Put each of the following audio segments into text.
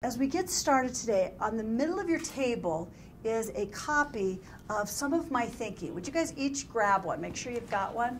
As we get started today, on the middle of your table is a copy of some of my thinking. Would you guys each grab one? Make sure you've got one.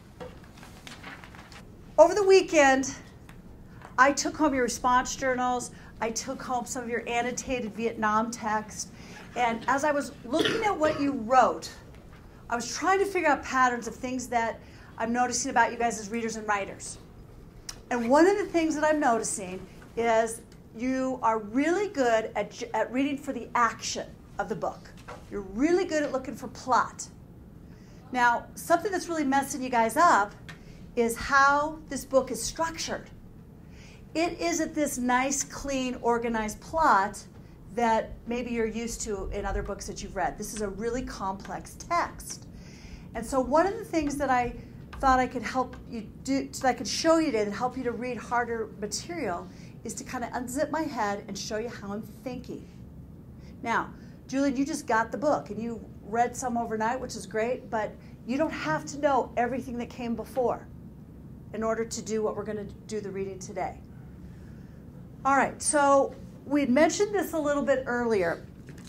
Over the weekend, I took home your response journals. I took home some of your annotated Vietnam text. And as I was looking at what you wrote, I was trying to figure out patterns of things that I'm noticing about you guys as readers and writers. And one of the things that I'm noticing is you are really good at reading for the action of the book. You're really good at looking for plot. Now, something that's really messing you guys up is how this book is structured. It isn't this nice, clean, organized plot that maybe you're used to in other books that you've read. This is a really complex text. And so one of the things that I thought I could help you do, so I could show you today and help you to read harder material, is to kind of unzip my head and show you how I'm thinking. Now, Julian, you just got the book and you read some overnight, which is great, but you don't have to know everything that came before in order to do what we're going to do the reading today. All right, so we mentioned this a little bit earlier.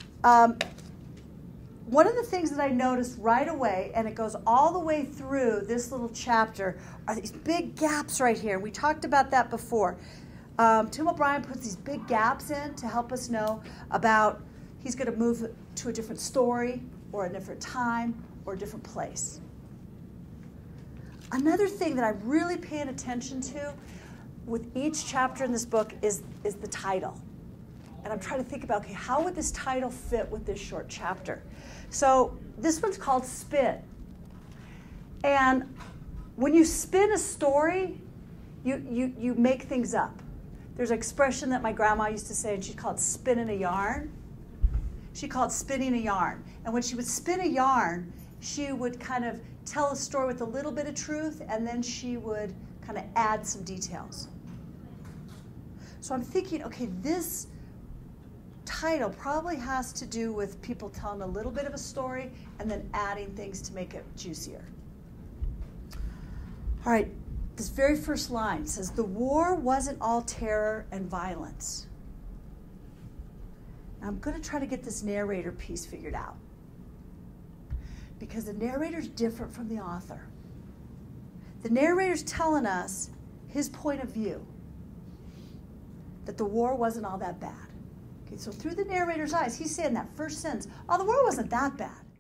One of the things that I noticed right away, and it goes all the way through this little chapter, are these big gaps right here. We talked about that before. Tim O'Brien puts these big gaps in to help us know about he's going to move to a different story or a different time or a different place. Another thing that I'm really paying attention to with each chapter in this book is the title. And I'm trying to think about, okay, how would this title fit with this short chapter? So this one's called Spin. And when you spin a story, you make things up. There's an expression that my grandma used to say, and she called it spinning a yarn. She called it spinning a yarn. And when she would spin a yarn, she would kind of tell a story with a little bit of truth, and then she would kind of add some details. So I'm thinking, okay, this title probably has to do with people telling a little bit of a story and then adding things to make it juicier. All right. This very first line says, the war wasn't all terror and violence. Now, I'm going to try to get this narrator piece figured out, because the narrator's different from the author. The narrator's telling us his point of view, that the war wasn't all that bad. Okay, so through the narrator's eyes, he's saying that first sentence, oh, the war wasn't that bad.